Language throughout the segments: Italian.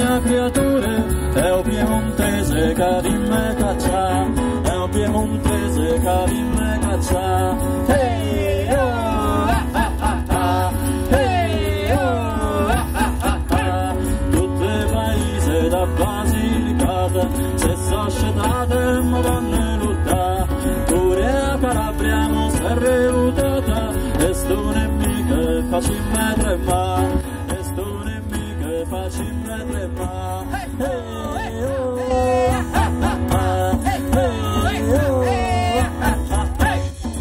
mia creature, è un piemontese che di me caccia, è un piemontese che di me caccia. Hey, oh, ah, ah, ah, ah. Hey, oh, ah, ah, ah, ah. Tutte paesi da Basilicata, se so scetate ma vanno lotta, pure a Calabria non si è revutata, e sto nemico facciamo tremare, e sto nemico facciamo tremare. Hey, oh, ah, ah, ah. Hey, oh, ah, ah, ah.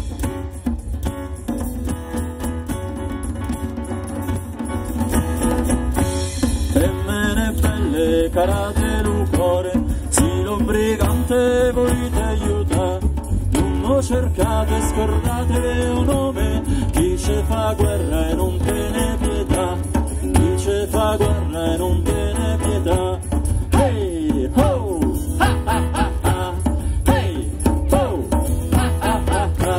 Femmine belle, carate lucore, si l'ombrigante volete aiutare, non cercate, scordate un nome, chi ci fa guerra e non te ne pietà, chi ci fa guerra e non te ne pietà. Hey, ho, ha, ha, ha, ha. Hey, ho, ha, ha, ha, ha.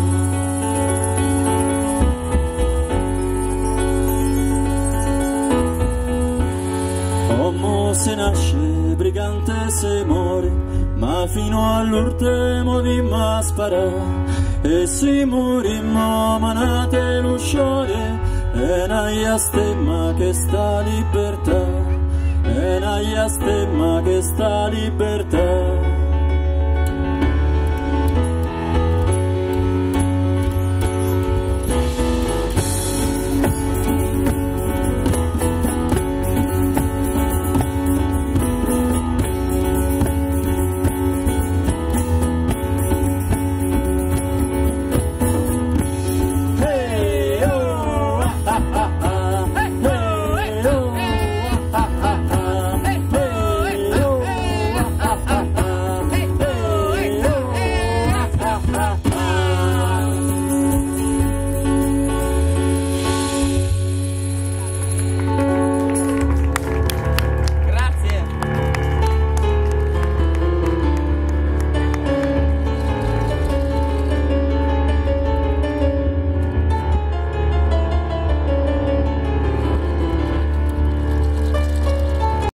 Uomo se nasce, brigante se muore, ma fino all'ultimo di ma sparare, e si morimmo manate l'usciore, e naia stemma che sta libertà, e naia stemma che sta libertà.